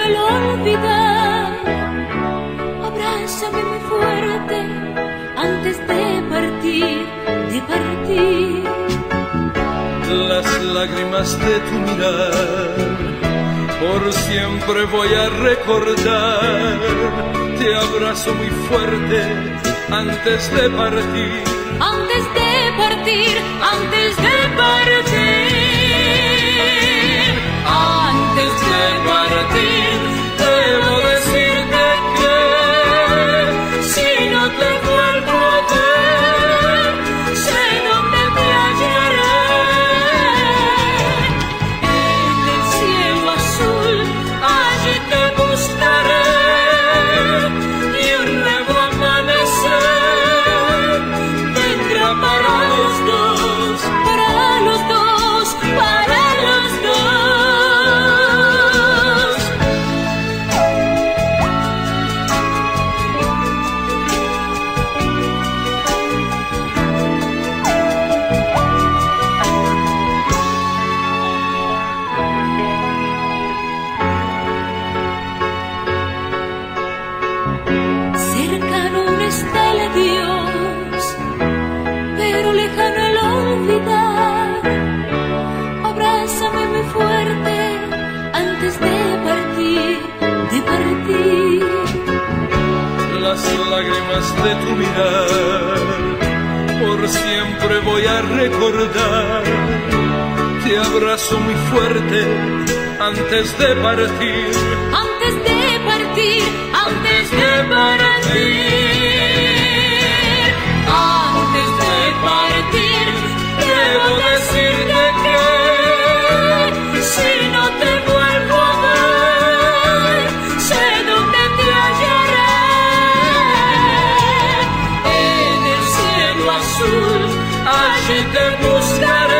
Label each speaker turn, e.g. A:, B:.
A: el olvidar. Abrázame muy fuerte antes de partir, de partir.
B: Las lágrimas de tu mirar por siempre voy a recordar. Te abrazo muy fuerte antes de partir.
A: Antes de partir, antes de partir, antes de partir, debo decirte que si no te vuelvo a ver, sé dónde te hallaré. En el cielo azul, allí te buscaré, y un nuevo amanecer vendrá para los dos, para los dos, para los dos. Cercano no está el adiós, pero lejano el olvidar. Abrázame muy fuerte antes de partir, de partir.
B: Las lágrimas de tu mirar por siempre voy a recordar. Te abrazo muy fuerte antes de partir.
A: Antes de partir, antes de partir, antes de partir, debo decirte que si no te vuelvo a ver, sé dónde te hallaré. En el cielo azul, allí te buscaré.